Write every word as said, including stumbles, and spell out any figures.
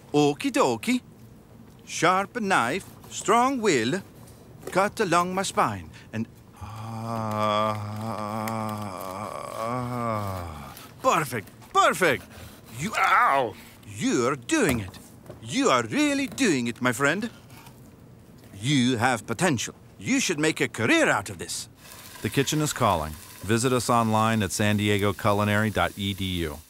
Okie dokie. Sharp knife, strong will, cut along my spine, and ah, perfect, perfect. You, ow! You're doing it. You are really doing it, my friend. You have potential. You should make a career out of this. The kitchen is calling. Visit us online at san diego culinary dot e d u.